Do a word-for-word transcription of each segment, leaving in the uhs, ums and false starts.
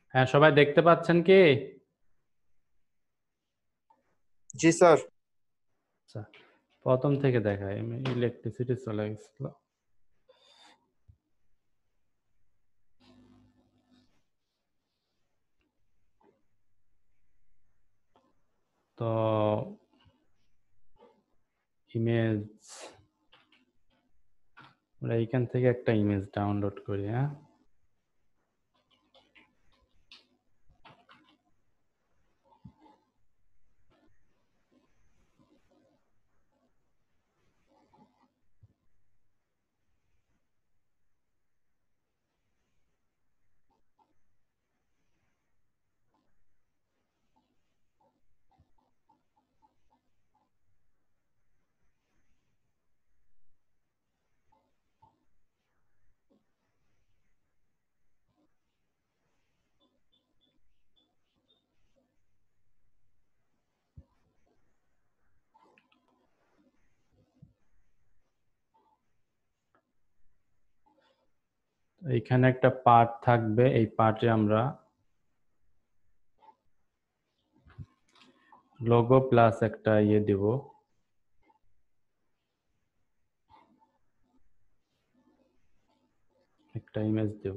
হ্যাঁ, সবাই দেখতে পাচ্ছেন কি? জি স্যার। আচ্ছা, প্রথম থেকে দেখাই। ইলেকট্রিসিটি চলে গেছিল। তো ইমেজ, আমরা এইখান থেকে একটা ইমেজ ডাউনলোড করি। হ্যাঁ, এইখানে একটা পার্ট থাকবে, এই পার্টে আমরা লোগো প্লাস একটা ইয়ে দিব, একটা ইমেজ দেব।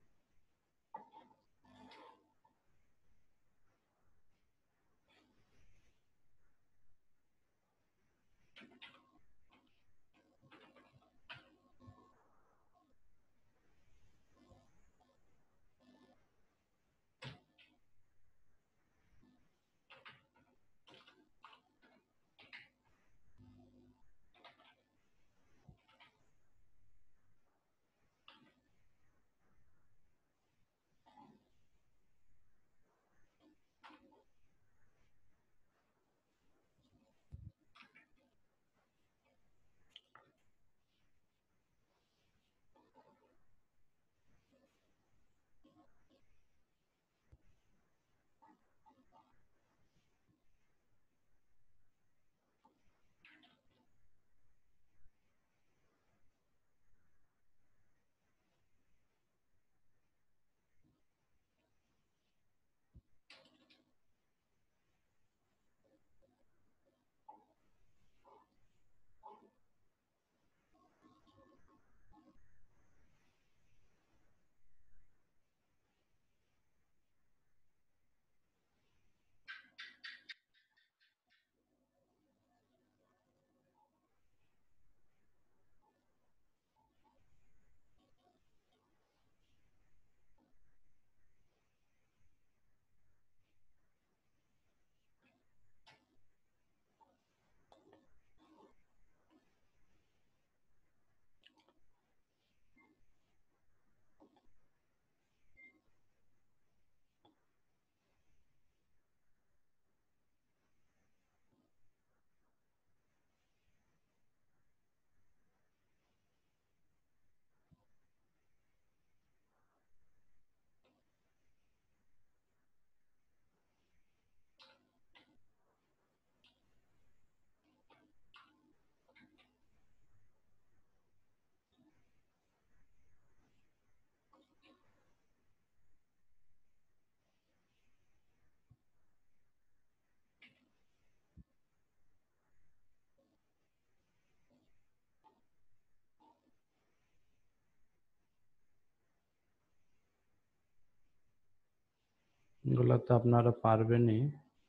এগুলো তো আপনারা পারবেনই।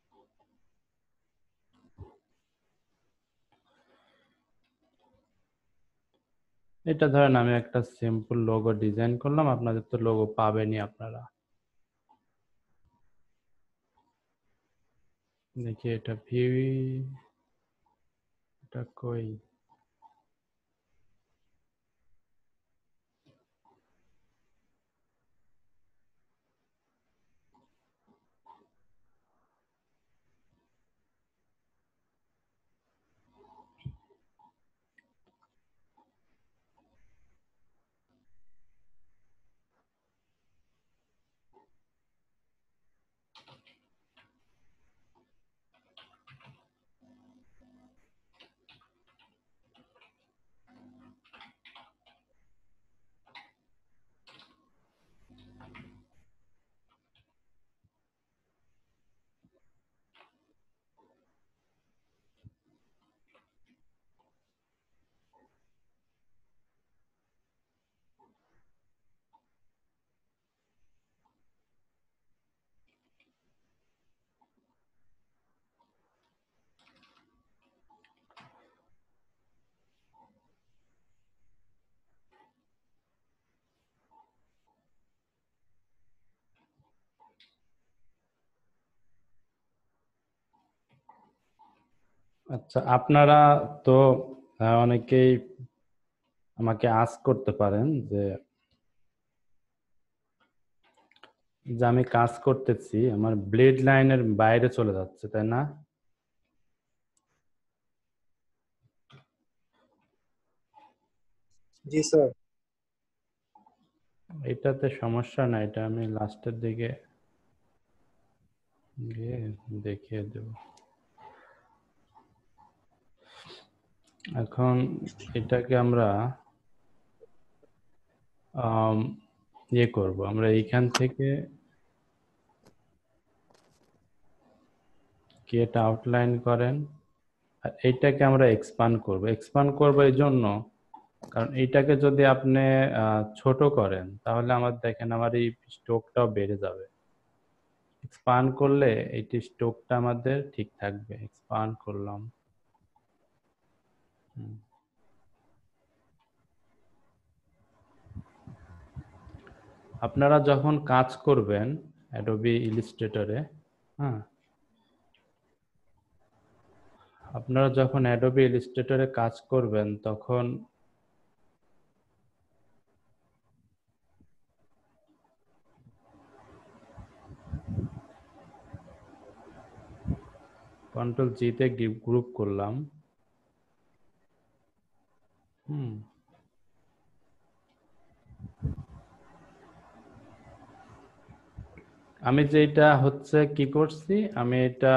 এটা ধরেন আমি একটা সিম্পল লোগো ডিজাইন করলাম, আপনাদের তো লোগো পাবেনই আপনারা। দেখি এটা ভিউ, এটা কই? আচ্ছা, আপনারা তো আহ, অনেকেই আমাকে আস্ক করতে পারেন যে যে আমি কাজ করতেছি, আমার ব্লেড লাইনের বাইরে চলে যাচ্ছে, তাই না? जी सर। এটাতে সমস্যা না, এটা আমি লাস্টের দিকে গিয়ে দেখিয়ে দেব। এখন এটাকে আমরা আম, ইয়ে করব, আমরা এইখান থেকে কি এটা আউটলাইন করেন, আর এইটাকে আমরা এক্সপান্ড করব। এক্সপান্ড করব এই জন্য কারণ এইটাকে যদি আপনি আহ, ছোট করেন তাহলে আমার দেখেন আমার এই স্ট্রোকটাও বেড়ে যাবে। এক্সপান্ড করলে এইটি স্ট্রোকটা আমাদের ঠিক থাকবে। এক্সপান্ড করলাম। হুম। আপনারা যখন কাজ করবেন অ্যাডোবি ইলাস্ট্রেটরে, হ্যাঁ, আপনারা যখন অ্যাডোবি ইলাস্ট্রেটরে কাজ করবেন তখন কন্ট্রোল জিতে গ্রুপ করলাম। হুম। আমি যেটা হচ্ছে কি করছি, আমি এটা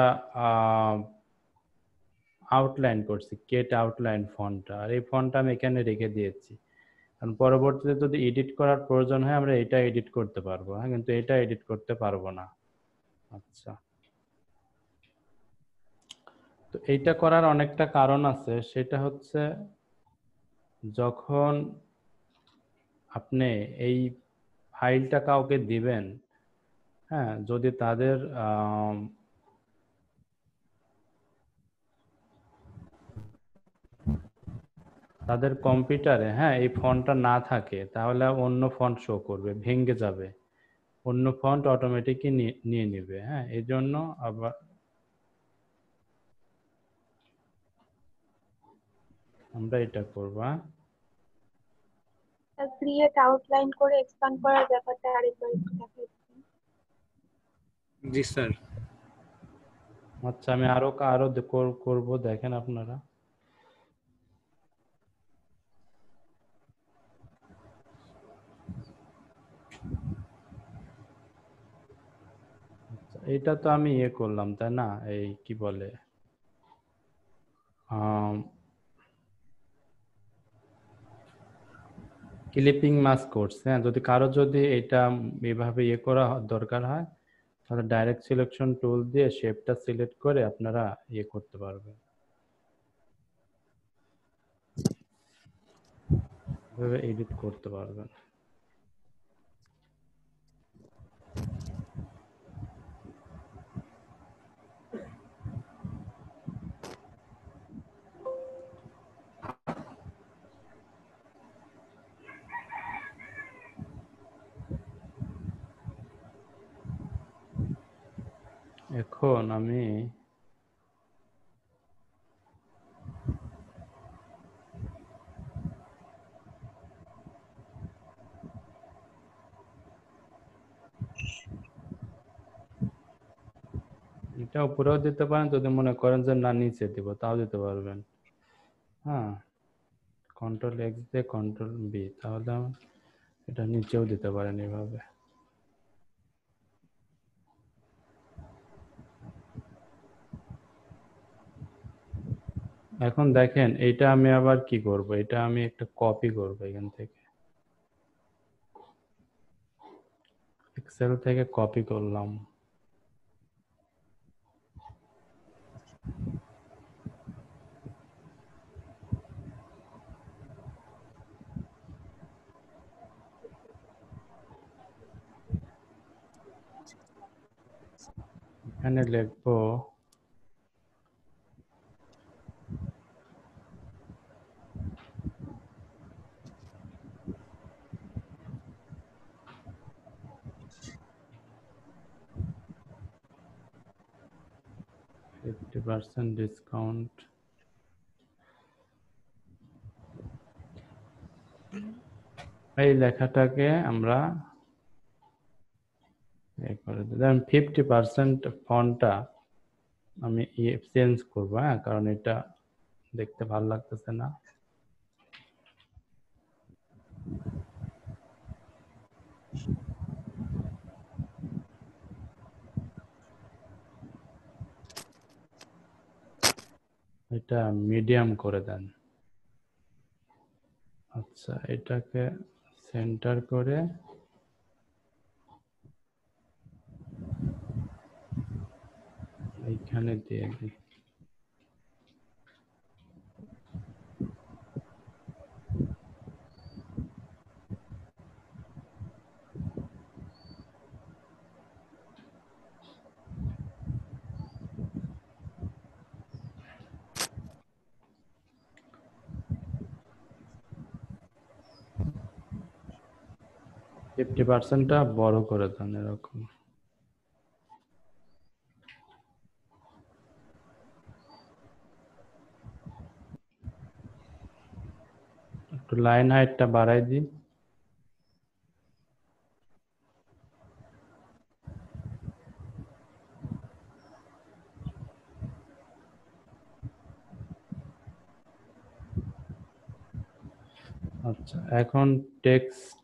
আউটলাইন করছি, কেট আউটলাইন ফন্টটা, আর এই ফন্টটা আমি এখানে রেখে দিয়েছি। কারণ পরবর্তীতে যদি এডিট করার প্রয়োজন হয় আমরা এটা এডিট করতে পারবো, হ্যাঁ, কিন্তু এটা এডিট করতে পারবো না। আচ্ছা, তো এইটা করার অনেকটা কারণ আছে। সেটা হচ্ছে যখন আপনি এই ফাইলটা কাউকে দিবেন, হ্যাঁ, যদি তাদের আম, তাদের কম্পিউটারে, হ্যাঁ, এই ফন্টটা না থাকে তাহলে অন্য ফন্ট শো করবে, ভেঙে যাবে, অন্য ফন্ট অটোমেটিকই নিয়ে নিবে। হ্যাঁ, এই জন্য আবার আমরা এটা করব। হ্যাঁ, ক্রিয়েট আউটলাইন করে এক্সপ্যান্ড করার ব্যাপারটা আরেকবার একটু দেখাই দিবেন। जी सर। আচ্ছা, আমি আরো আরো দে- কর- করব, দেখেন আপনারা। আচ্ছা, এটা তো আমি ইয়ে করলাম, তাই না? এই কি বলে, ক্লিপিং মাস্ক করছে। হ্যাঁ, যদি কারো যদি এটা এভাবে ইয়ে করা হ- দরকার হয় তাহলে ডাইরেক্ট সিলেকশন টুল দিয়ে শেপটা সিলেক্ট করে আপনারা ইয়ে করতে পারবেন, এভাবে এডিট করতে পারবেন। এখন আমি এটা উপরেও দিতে পারেন, যদি মনে করেন যে না নিচে দিব তাও দিতে পারবেন। হ্যাঁ, কন্ট্রোল এক্স দিয়ে কন্ট্রোল বি, তাহলে আমার এটা নিচেও দিতে পারেন এভাবে। এখন দেখেন এটা আমি আবার কি করব, এটা আমি একটা কপি করব এখান থেকে, এক্সেল থেকে কপি করলাম। এখানে লিখবো ফিফটি পার্সেন্ট ডিসকাউন্ট। এই লেখাটাকে আমরা এ করে দিলাম ফিফটি পার্সেন্ট ফন্টটা আমি চেঞ্জ করবো, হ্যাঁ, কারণ এটা দেখতে ভালো লাগতেছে না। এটা মিডিয়াম করে দেন। আচ্ছা, এটাকে সেন্টার করে এইখানে দিয়ে দিই। ফিফটি পার্সেন্টটা বড় করে দেন এরকম। একটু লাইন হাইটটা বাড়াই দিই। আচ্ছা, এখন টেক্সট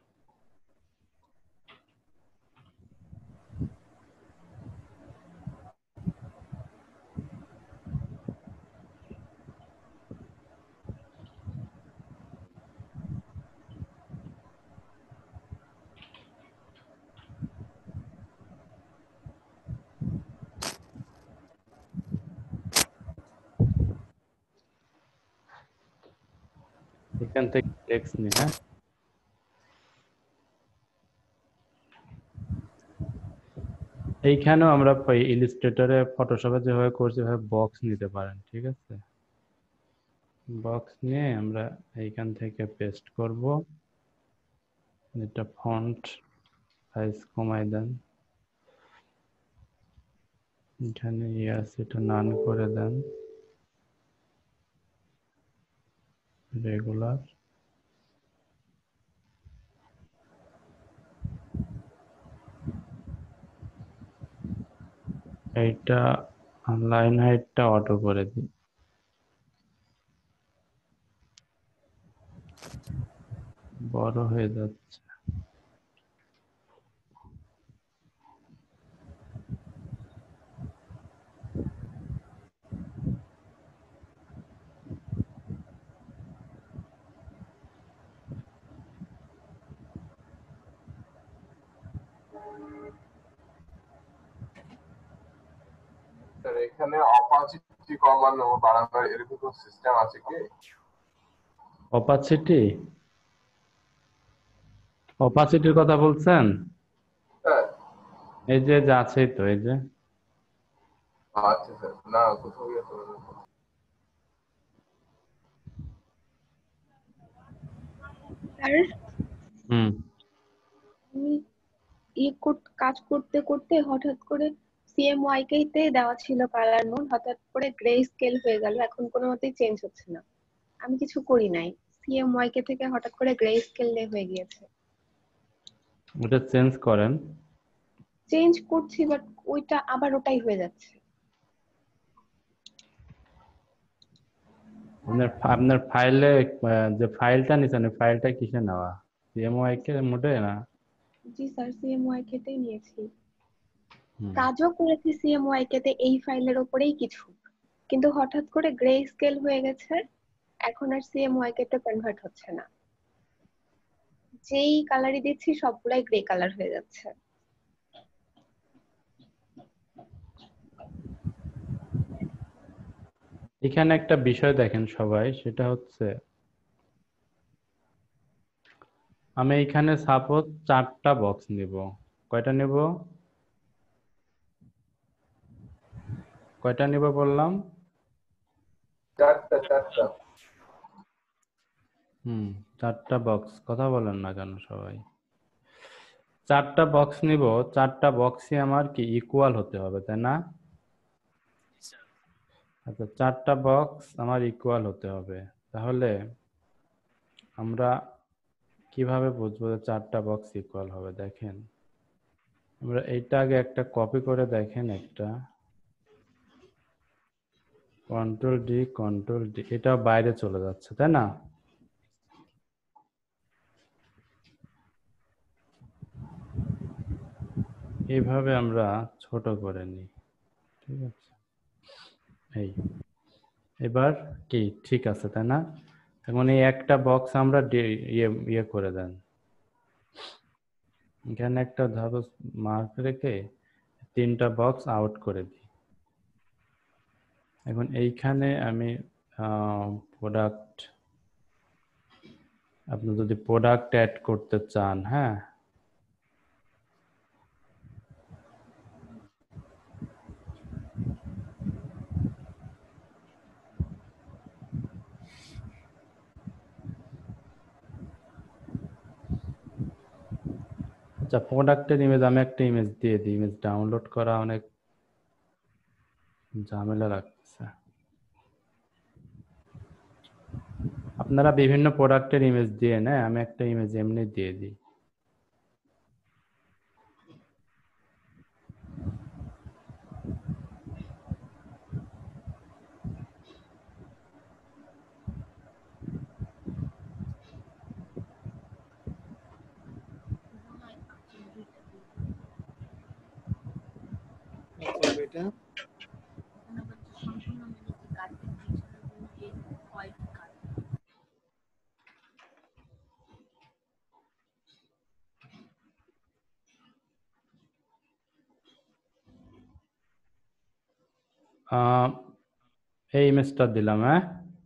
এখান থেকে টেক্সট নিই, হ্যাঁ। এইখানেও আমরা ইলিস্ট্রেটরে ফটোশপে যেভাবে করছি সেভাবে বক্স নিতে পারেন, ঠিক আছে। বক্স নিয়ে আমরা এইখান থেকে পেস্ট করব। এটা ফন্ট সাইজ কমাই দেন, এখানে ইয়াস এটা নান করে দেন, রেগুলার। এইটা লাইন হাইটটা অটো করে দিই, বড় হয়ে যাচ্ছে। স্যার এখানে অপাসিটি কমানো বাড়ানো এরকম কোনো সিস্টেম আছে কি? অপাসিটি অপাসিটির কথা বলছেন? হ্যাঁ। এই যে যা আছেই তো, এই যে আচ্ছা স্যার, না কোথাও গিয়ে তো স্যার হুম আমি ই কোট- কাজ করতে করতে হঠাৎ করে সিএমওয়াইকে তে দেওয়া ছিল কালার মোড, হঠাৎ করে গ্রে স্কেল হয়ে গেল, এখন কোনো মতেই চেঞ্জ হচ্ছে না। আমি কিছু করি নাই, সিএমওয়াইকে থেকে হঠাৎ করে গ্রে স্কেল হয়ে গিয়েছে। ওটা চেঞ্জ করেন। চেঞ্জ করছি বাট ওইটা আবার ওটাই হয়ে যাচ্ছে। আপনার আপনার ফাইলে যে ফাইলটা নিছেন ফাইলটা কিসে নেওয়া? সিএমওয়াই কে মোডে না? জি স্যার, সিএমওয়াইকে তেই নিয়েছি, হুম। কাজও করেছি সিএমওয়াইকে তে এই ফাইলের উপরেই কিছু, কিন্তু হঠাৎ করে গ্রে স্কেল হয়ে গেছে, এখন আর সিএমওয়াইকে তে কনভার্ট হচ্ছে না। যেই কালারই দিচ্ছি সবগুলাই গ্রে কালার হয়ে যাচ্ছে। এখানে একটা বিষয় দেখেন সবাই, সেটা হচ্ছে আমি এখানে সাপোজ চারটা বক্স নিব। কয়টা নিব? কয়টা নিব বললাম? চারটা চারটা হুম চারটা বক্স। কথা বলেন না কেন সবাই? চারটা বক্স নিব, চারটা বক্সই আমার কি ইকুয়াল হতে হবে, তাই না? আচ্ছা, চারটা বক্স আমার ইকুয়াল হতে হবে। তাহলে আমরা কিভাবে বুঝবো যে চারটা বক্স ইকুয়াল হবে? দেখেন, আমরা এইটা আগে একটা কপি করে দেখেন, একটা কন্ট্রোল ডি কন্ট্রোল ডি, এটা বাইরে চলে যাচ্ছে তাই না? এইভাবে আমরা ছোট করে নিই, ঠিক আছে? এই এবার কি ঠিক আছে তাই না? এখন এই একটা বক্স আমরা ইয়ে ইয়ে করে দেন, এখানে একটা ধরো মার্ক রেখে তিনটা বক্স আউট করে দিই। এখন এইখানে আমি প্রোডাক্ট, আপনি যদি প্রোডাক্ট অ্যাড করতে চান, হ্যাঁ, আচ্ছা প্রোডাক্টের ইমেজ আমি একটা ইমেজ দিয়ে দিই, ইমেজ ডাউনলোড করা অনেক ঝামেলা লাগছে। আপনারা বিভিন্ন প্রোডাক্টের ইমেজ দিয়ে নেয়, আমি একটা ইমেজ এমনি দিয়ে দিই। এটা আহ, এই ইমেজটা দিলাম, হ্যাঁ,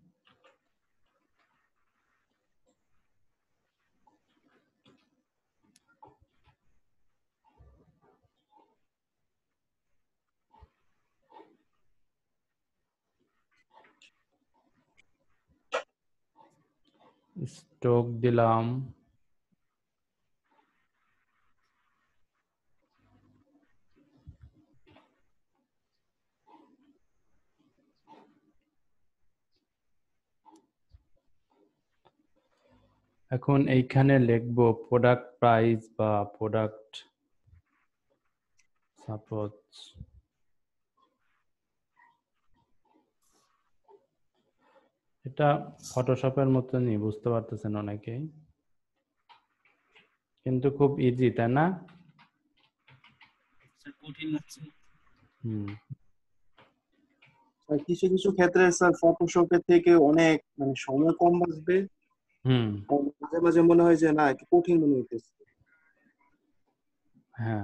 স্ট্রোক দিলাম, এখন এইখানে লিখবো প্রোডাক্ট প্রাইস বা প্রোডাক্ট সাপোজ, এটা ফটোশপের মতনই, বুঝতে পারতেছেন অনেকেই, কিন্তু খুব ইজি তাই না? কঠিন লাগছে। হুম, আর কিছু কিছু ক্ষেত্রে স্যার ফটোশপের থেকে অনেক মানে সময় কম বাঁচবে, হুম, আর মাঝে মাঝে মনে হয় যে না একটু কঠিন মনে হইতেছে। হ্যাঁ,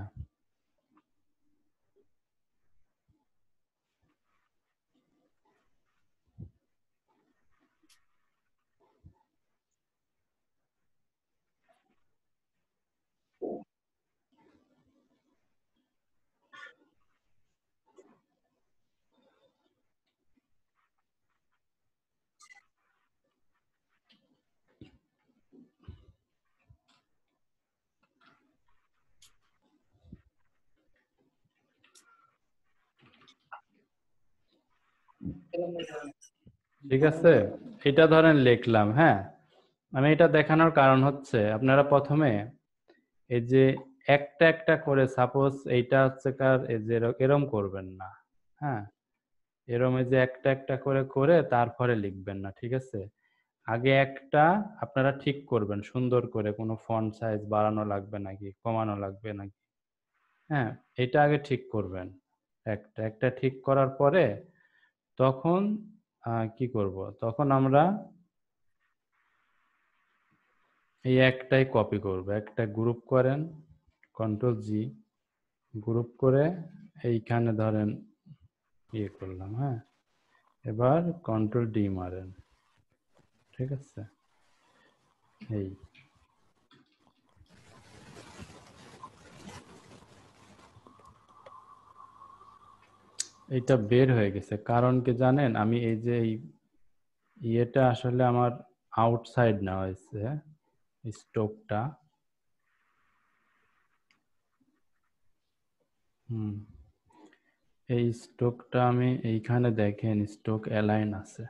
ঠিক আছে, এটা ধরেন লিখলাম, হ্যাঁ। আমি এটা দেখানোর কারণ হচ্ছে আপনারা প্রথমে এই যে একটা একটা করে, সাপোজ এইটা হচ্ছে কার, এই যে এর- এরম করবেন না, হ্যাঁ, এরম এই যে একটা একটা করে করে তারপরে লিখবেন না, ঠিক আছে? আগে একটা আপনারা ঠিক করবেন সুন্দর করে, কোনো ফন্ট সাইজ বাড়ানো লাগবে নাকি কমানো লাগবে নাকি, হ্যাঁ, এটা আগে ঠিক করবেন। একটা একটা ঠিক করার পরে তখন আহ, কি করব, তখন আমরা এই একটাই কপি করব, একটা গ্রুপ করেন, কন্ট্রোল জি, গ্রুপ করে এইখানে ধরেন ইয়ে করলাম, হ্যাঁ, এবার কন্ট্রোল ডি মারেন, ঠিক আছে? এই এইটা বের হয়ে গেছে, কারণ কি জানেন, আমি এই যে এই ইয়েটা আসলে আমার আউটসাইড নেওয়া হয়েছে, স্টোকটা, হুম, এই স্টোকটা আমি এইখানে দেখেন স্টোক অ্যালাইন আছে,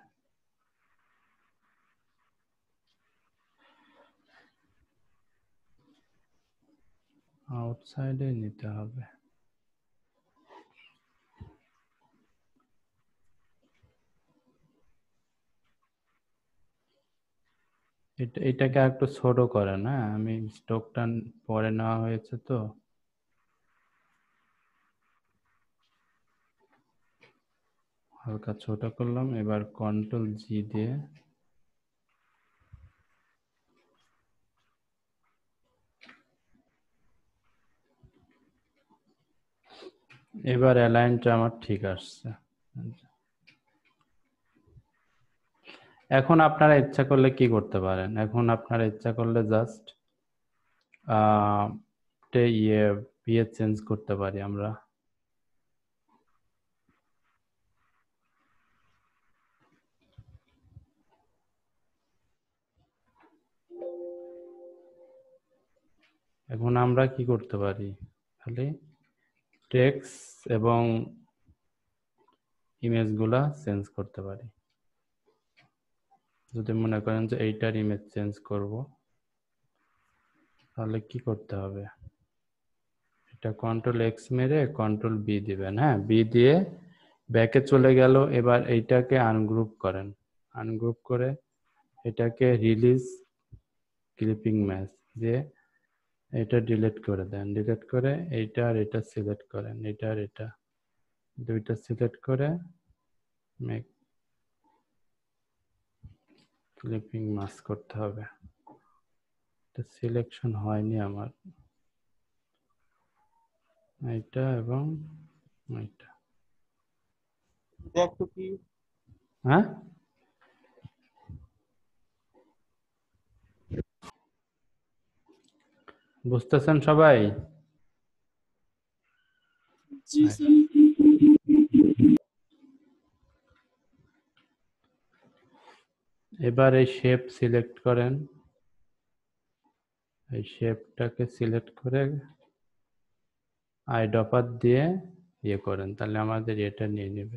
আউটসাইডে নিতে হবে। এটা এটাকে একটু ছোট করেন, হ্যাঁ আমি স্টকটা পরে নেওয়া হয়েছে তো। হালকা ছোট করলাম, এবার কন্ট্রোল জি দিয়ে এবার অ্যালাইনটা আমার ঠিক আসছে। এখন আপনারা ইচ্ছা করলে কি করতে পারেন, এখন আপনারা ইচ্ছা করলে জাস্ট আহ ইয়ে ইয়ে চেঞ্জ করতে পারি আমরা। এখন আমরা কি করতে পারি, খালি টেক্সট এবং ইমেজগুলা চেঞ্জ করতে পারি। যদি মনে করেন যে এইটার ইমেজ চেঞ্জ করব, তাহলে কি করতে হবে, এটা কন্ট্রোল এক্স মেরে কন্ট্রোল বি দিবেন, হ্যাঁ বি দিয়ে ব্যাকে চলে গেল। এবার এইটাকে আনগ্রুপ করেন, আনগ্রুপ করে এটাকে রিলিজ ক্লিপিং ম্যাচ দিয়ে এটা ডিলিট করে দেন, ডিলিট করে এইটা আর এটা সিলেক্ট করেন, এটা আর এটা দুইটা সিলেক্ট করে মেক ক্লিপিং মাস্ক করতে হবে। এটা সিলেকশন হয়নি আমার, এইটা এবং এইটা। দেখ তো কি হ্যাঁ বুঝতেছেন সবাই? জি স্যার। এবার এই শেপ সিলেক্ট করেন, এই শেপটাকে সিলেক্ট করে আই ডপার দিয়ে ইয়ে করেন, তাহলে আমাদের এটা নিয়ে নেবে।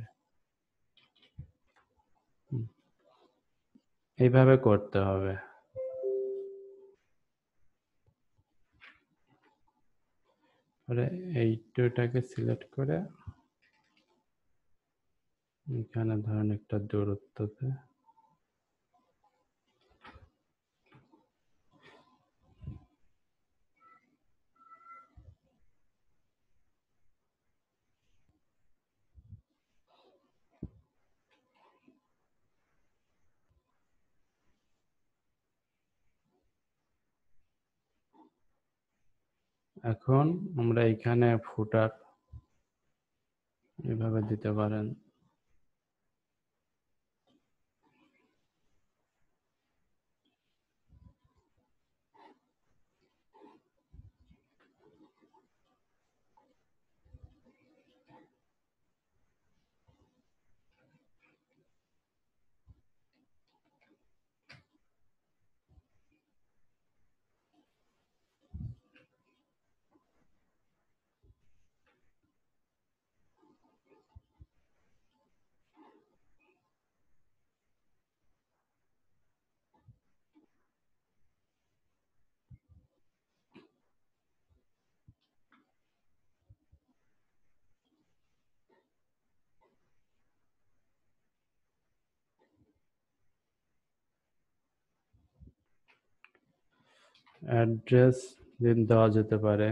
হুম, এইভাবে করতে হবে। পরে এইটাকে সিলেক্ট করে এখানে ধরেন একটা দূরত্বতে এখন আমরা এখানে ফুটার এভাবে দিতে পারেন। অ্যাড্রেস দিন দেওয়া যেতে পারে।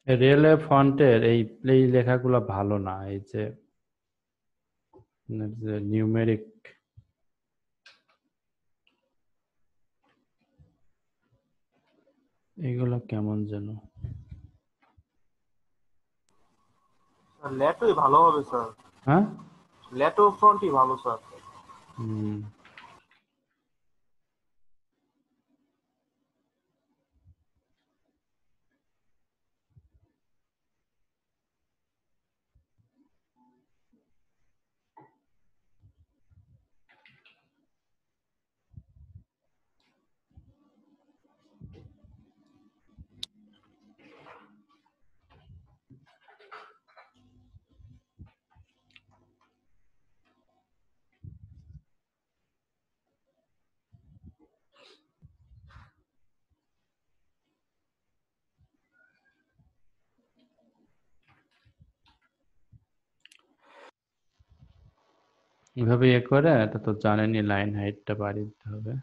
রিয়েলে ফন্টের এই এই লেখাগুলো ভালো না, এই যে নিউমেরিক এগুলো কেমন যেন। ল্যাটোই ভালো হবে স্যার, হ্যাঁ ল্যাটো ফ্রন্টই ভালো স্যার। হুম এভাবে ইয়ে করে, এটা তো জানেনই লাইন হাইটটা বাড়িয়ে দিতে হবে।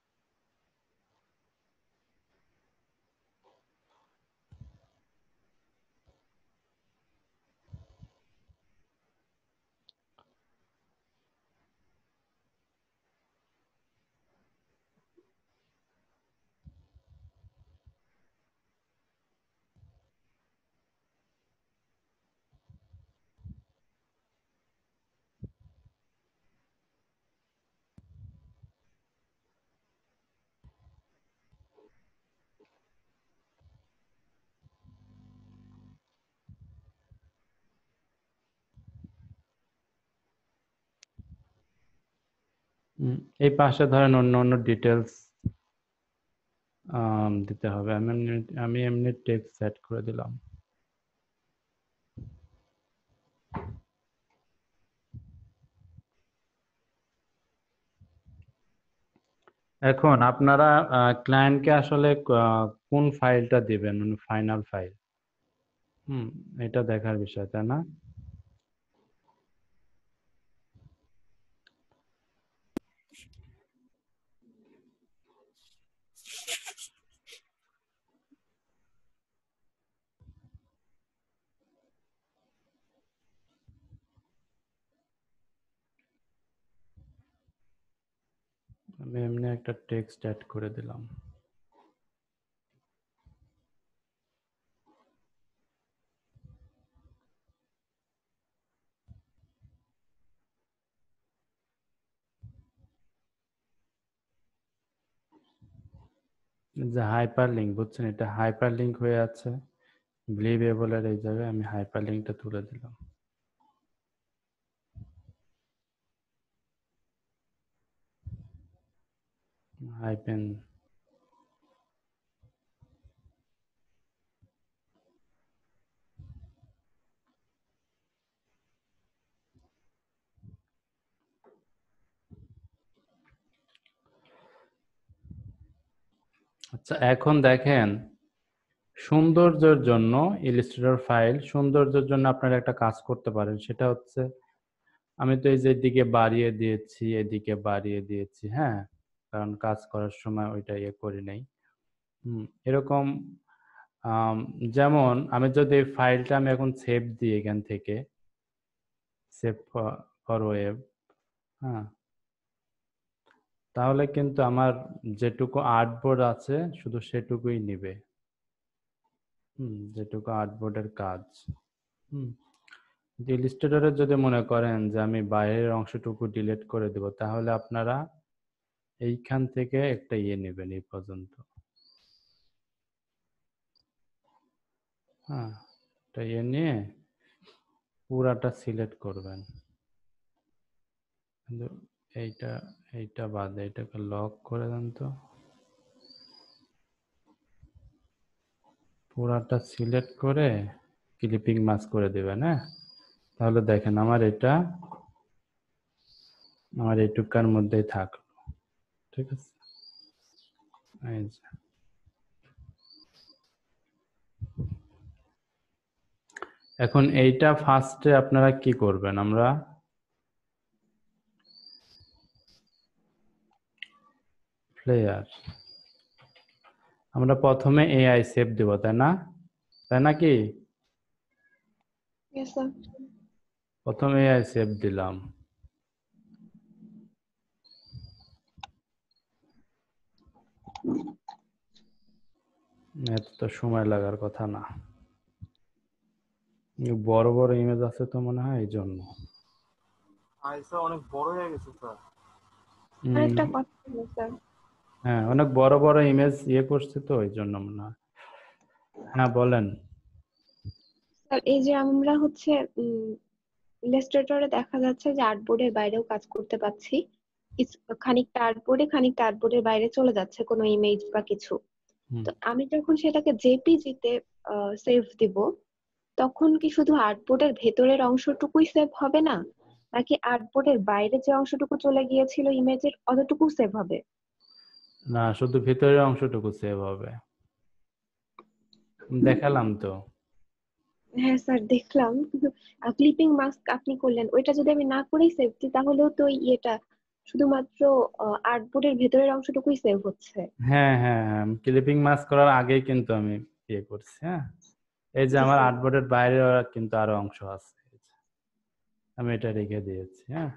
হুম, এই পাশে ধরেন অন্য অন্য ডিটেলস দিতে হবে। আমি এমনি- আমি এমনি টেক্সট সেট করে দিলাম। এখন আপনারা ক্লায়েন্টকে আসলে আহ, কোন ফাইলটা দিবেন, মানে ফাইনাল ফাইল, হুম এটা দেখার বিষয়, তাই না? আমি এমনি একটা টেক্সট অ্যাড করে দিলাম। যে হাইপার লিঙ্ক, বুঝছেন, এটা হাইপার লিঙ্ক হয়ে আছে বিলিভেবলের এই জায়গায় আমি হাইপার লিঙ্কটা তুলে দিলাম। হাইপেন আচ্ছা, এখন দেখেন সৌন্দর্যের জন্য ইলাস্ট্রেটর ফাইল সৌন্দর্যের জন্য আপনারা একটা কাজ করতে পারেন, সেটা হচ্ছে আমি তো এই যে এদিকে বাড়িয়ে দিয়েছি, এদিকে বাড়িয়ে দিয়েছি, হ্যাঁ, কারণ কাজ করার সময় ওইটা ইয়ে করি নাই। হুম এরকম আম, যেমন আমি যদি এই ফাইলটা আমি এখন সেভ দিই এখান থেকে, সেভ ফর ওয়েব, হ্যাঁ, তাহলে কিন্তু আমার যেটুকু আর্টবোর্ড আছে শুধু সেটুকুই নিবে, হুম যেটুকু আর্টবোর্ডের কাজ। হুম ইলিস্ট্রেটরে যদি মনে করেন যে আমি বাইরের অংশটুকু ডিলিট করে দেব, তাহলে আপনারা এইখান থেকে একটা ইয়ে নেবেন এই পর্যন্ত, হ্যাঁ, একটা ইয়ে নিয়ে পুরাটা সিলেক্ট করবেন। কিন্তু এইটা এইটা বাদে এটাকে লক করে দেন তো, পুরাটা সিলেক্ট করে ক্লিপিং মাস্ক করে দেবেন, হ্যাঁ, তাহলে দেখেন আমার এটা আমার এইটুকার মধ্যেই থাকলো, ঠিক আছে। এই যে এখন এইটা ফার্স্টে আপনারা কি করবেন, আমরা প্লেয়ার আমরা প্রথমে এআই সেভ দেব, তাই না? তাই নাকি? Yes, sir. প্রথমে এআই সেভ দিলাম। এত তো সময় লাগার কথা না, বড় বড় ইমেজ আছে তো মনে হয় এই জন্য। আই স্যার অনেক বড় হয়ে গেছে স্যার। আরেকটা কথা ছিল স্যার, হ্যাঁ অনেক বড় বড় ইমেজ ইয়ে করছে তো এই জন্য মনে হয়। হ্যাঁ বলেন। স্যার এই যে আমরা হচ্ছে ইলাস্ট্রেটরে দেখা যাচ্ছে যে আর্টবোর্ডের বাইরেও কাজ করতে পারছি, ইস- খানিকটা আর্টবোর্ডে খানিকটা আর্টবোর্ডের বাইরে চলে যাচ্ছে কোনো ইমেজ বা কিছু। হুম। তো আমি যখন সেটাকে জেপিজিতে সেভ দিব, তখন কি শুধু আর্টবোর্ডের ভেতরের অংশটুকুই সেভ হবে না, নাকি আর্টবোর্ডের বাইরে যে অংশটুকু চলে গিয়েছিল ইমেজের অতটুকু সেভ হবে? না শুধু ভিতরের অংশটুকু সেভ হবে, দেখালাম তো। হ্যাঁ স্যার দেখলাম, কিন্তু ক্লিপিং মাস্ক আপনি করলেন, ওইটা যদি আমি না করেই সেভ দিই তাহলেও তো ওই ইয়েটা শুধুমাত্র আর্টবোর্ডের ভেতরের অংশটুকুই সেভ হচ্ছে। হ্যাঁ হ্যাঁ হ্যাঁ ক্লিপিং মাস্ক করার আগেই কিন্তু আমি ইয়ে করছি। হ্যাঁ এই যে জি আমার স্যার। আর্টবোর্ডের বাইরে কিন্তু আরো অংশ আছে, আমি এটা রেখে দিয়েছি। হ্যাঁ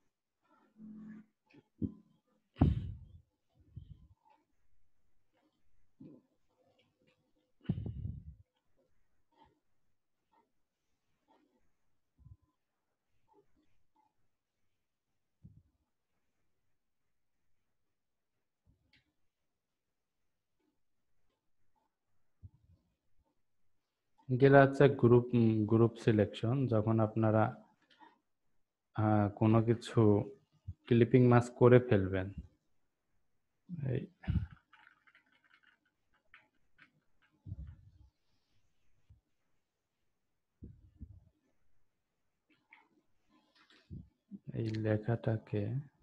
এগুলো হচ্ছে গ্রুপ গ্রুপ সিলেকশন। যখন আপনারা আহ, কোনো কিছু ক্লিপিং মাস্ক করে ফেলবেন, এই এই লেখাটাকে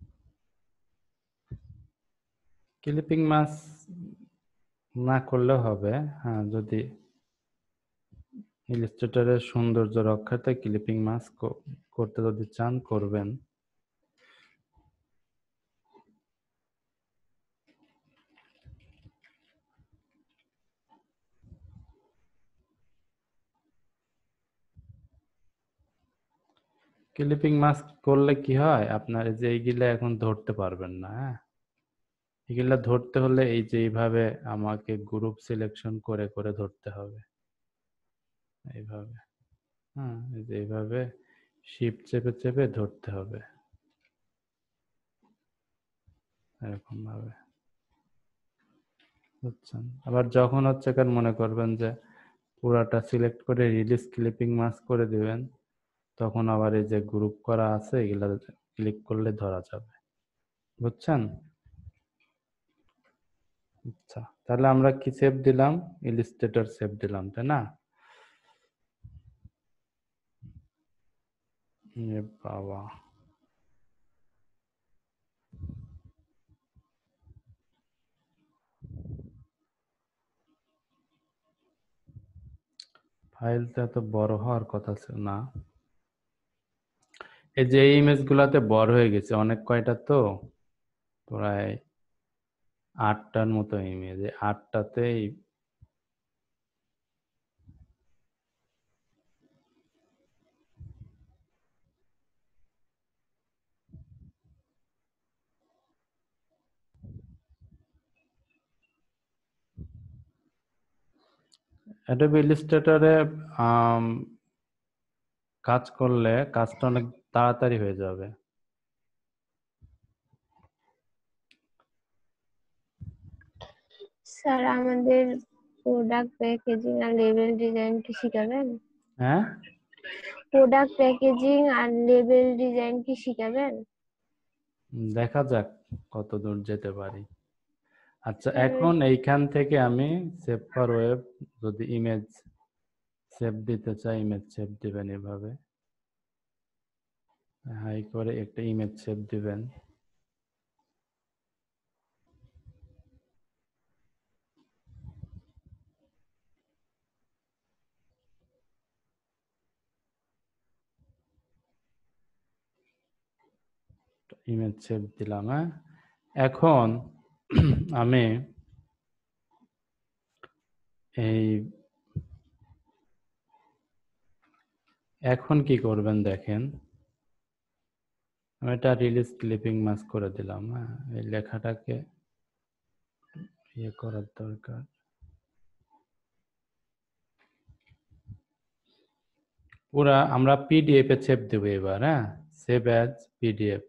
ক্লিপিং মাস্ক না করলেও হবে। হ্যাঁ যদি ইলাস্ট্রেটরের সৌন্দর্য রক্ষার্থে ক্লিপিং মাস্ক করতে যদি চান করবেন। ক্লিপিং মাস্ক করলে কি হয়, আপনার এই যে এইগুলা এখন ধরতে পারবেন না। হ্যাঁ এগুলা ধরতে হলে এই যে এইভাবে আমাকে গ্রুপ সিলেকশন করে করে ধরতে হবে, এইভাবে। হ্যাঁ এই যে এইভাবে শিফট চেপে চেপে ধরতে হবে, এরকম ভাবে বুঝছেন। আবার যখন হচ্ছে কার মনে করবেন যে পুরাটা সিলেক্ট করে রিলিজ ক্লিপিং মাস্ক করে দিবেন, তখন আবার এই যে গ্রুপ করা আছে এগুলা ক্লিক করলে ধরা যাবে, বুঝছেন। আচ্ছা তাহলে আমরা কি সেভ দিলাম, ইলাস্ট্রেটর সেভ দিলাম তাই না? এ বাবা, ফাইলটা এত বড় হওয়ার কথা ছিল না। এই যে এই ইমেজ গুলাতে বড় হয়ে গেছে অনেক কয়টা, তো প্রায় আটটার মতো ইমেজ, আটটাতেই অ্যাডোবি ইলাস্ট্রেটরে কাজ করলে কাজটা অনেক তাড়াতাড়ি হয়ে যাবে। স্যার আমাদের প্রোডাক্ট প্যাকেজিং আর লেবেল ডিজাইন কি শিখাবেন? হ্যাঁ প্রোডাক্ট প্যাকেজিং আর লেবেল ডিজাইন কি শিখাবেন? দেখা যাক কত দূর যেতে পারি। আচ্ছা স্যার এখন এইখান থেকে আমি সেভ ফর ওয়েব যদি ইমেজ সেভ দিতে চাই, ইমেজ সেভ দিবেন এভাবে, হাই করে একটা ইমেজ সেভ দিবেন। ইমেজ সেভ দিলাম। হ্যাঁ এখন আমি এই এখন কি করবেন দেখেন, আমি এটা রিলিজ ক্লিপিং মাস্ক করে দিলাম। হ্যাঁ, এই লেখাটাকে ইয়ে করার দরকার। পুরা আমরা পিডিএফ এ সেভ দেবো এবার। হ্যাঁ, সেভ অ্যাজ পিডিএফ,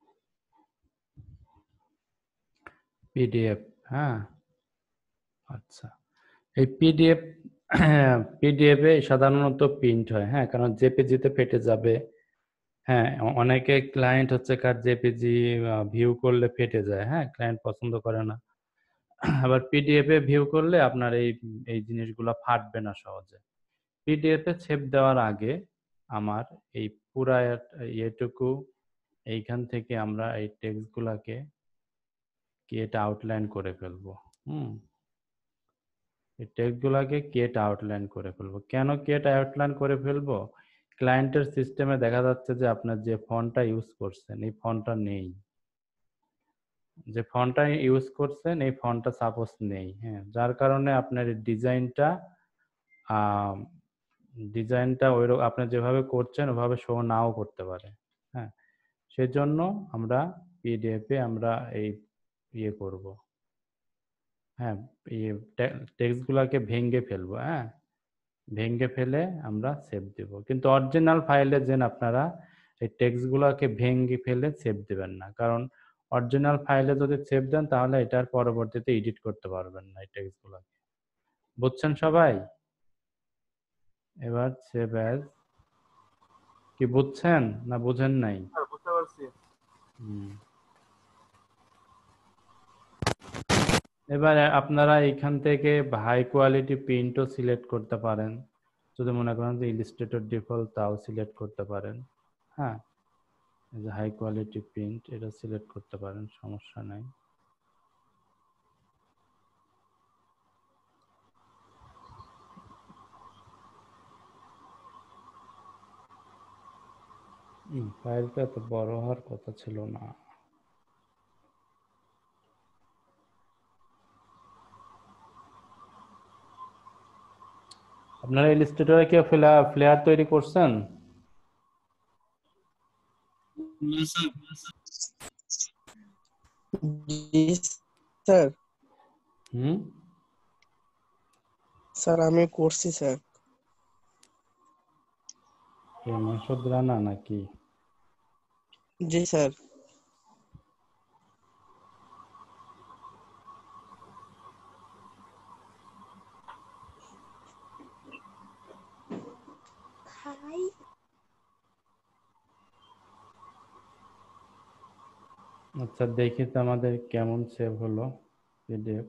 পিডিএফ। হ্যাঁ, আচ্ছা, এই পিডিএফ পিডিএফ এ সাধারণত প্রিন্ট হয়। হ্যাঁ, কারণ জেপিজি তে ফেটে যাবে। হ্যাঁ, অনেকে ক্লায়েন্ট হচ্ছে কার জেপিজি ভিউ করলে ফেটে যায়। হ্যাঁ, ক্লায়েন্ট পছন্দ করে না। আবার পিডিএফ এ ভিউ করলে আপনার এই এই জিনিসগুলো ফাটবে না সহজে। পিডিএফ এ সেভ দেওয়ার আগে আমার এই পুরা এটুকু এইখান থেকে আমরা এই টেক্সট গুলাকে কি এটা আউটলাইন করে ফেলবো। হুম, এই টেক্সট গুলাকে কেট আউটলাইন করে ফেলবো। কেন কেট আউটলাইন করে ফেলবো? ক্লায়েন্টের সিস্টেমে দেখা যাচ্ছে যে আপনার যে ফন্টটা ইউজ করছেন এই ফন্টটা নেই, যে ফন্টটা ইউজ করছেন এই ফন্টটা সাপোজ নেই। হ্যাঁ, যার কারণে আপনার ডিজাইনটা ডিজাইনটা ওই আপনি যেভাবে করছেন ওভাবে শো নাও করতে পারে। হ্যাঁ, সেজন্য আমরা পিডিএফ এ আমরা এই ইয়ে করব। হ্যাঁ, টেক্সট গুলাকে ভেঙে ফেলবো। হ্যাঁ, ভেঙে ফেলে আমরা সেভ দেব। কিন্তু অরিজিনাল ফাইলে যেন আপনারা এই টেক্সট গুলাকে ভেঙে ফেলে সেভ দেবেন না, কারণ অরিজিনাল ফাইলে যদি সেভ দেন তাহলে এটার পরবর্তীতে এডিট করতে পারবেন না এই টেক্সট গুলাকে। বুঝছেন সবাই? এবার সেভ অ্যাজ, কি বুঝছেন না বুঝেন নাই? স্যার বুঝতে পারছি। হুম, এবার আপনারা এখান থেকে হাই কোয়ালিটি প্রিন্টও সিলেক্ট করতে পারেন। যদি মনে করেন যে ইলাস্ট্রেটর ডিফল্ট তাও সিলেক্ট করতে পারেন। হ্যাঁ, এই যে হাই কোয়ালিটি প্রিন্ট এটা সিলেক্ট করতে পারেন, সমস্যা নাই। ফাইলটা তো বড় হওয়ার কথা ছিল না। আপনারা ইলাস্ট্রেটরে কি ফ্লেয়ার তৈরি করছেন? স্যার হুম, স্যার আমি করছি স্যার। মাসুদ রানা নাকি? জি স্যার। আচ্ছা, দেখি তো আমাদের কেমন সেভ হলো পিডিএফ।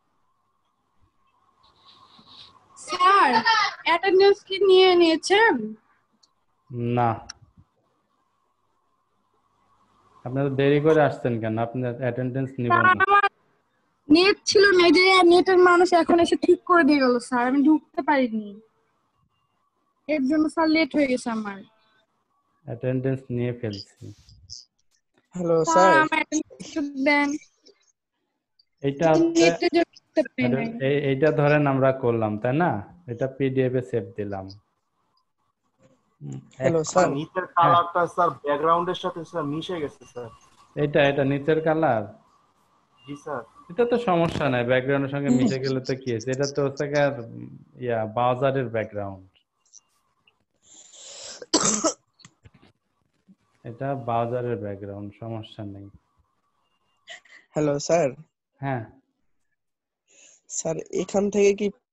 স্যার অ্যাটেন্ডেন্স কি নিয়ে নিয়েছেন? না, আপনারা দেরি করে আসছেন কেন? আপনার অ্যাটেন্ডেন্স নিব না। আমার নেট ছিল না, এই যে নেটের মানুষ এখন এসে ঠিক করে দিয়ে গেল স্যার, আমি ঢুকতে পারিনি, এর জন্য স্যার লেট হয়ে গেছে আমার। অ্যাটেন্ডেন্স নিয়ে ফেলছি। Hello sir sir. আমার অ্যাটেন্ডেন্স দেন। এইটা নেটের জন্য ঢুকতে পারি নাই। এই- এইটা ধরেন আমরা করলাম তাই না, এটা পিডিএফ এ সেভ দিলাম। হুম, হ্যালো এখন- স্যার। নিচের কালারটা স্যার ব্যাকগ্রাউন্ডের সাথে স্যার মিশে গেছে স্যার। এটা এটা নিচের কালার। জি স্যার। এটা তো সমস্যা নাই, ব্যাকগ্রাউন্ডের সঙ্গে মিশে গেলে তো কি আছে, এটা তো হচ্ছে গিয়ে ইয়া ব্রাউজারের ব্যাকগ্রাউন্ড, এটা ব্রাউজারের ব্যাকগ্রাউন্ড, সমস্যা নেই। Hello sir. হ্যাঁ স্যার এখান থেকে কি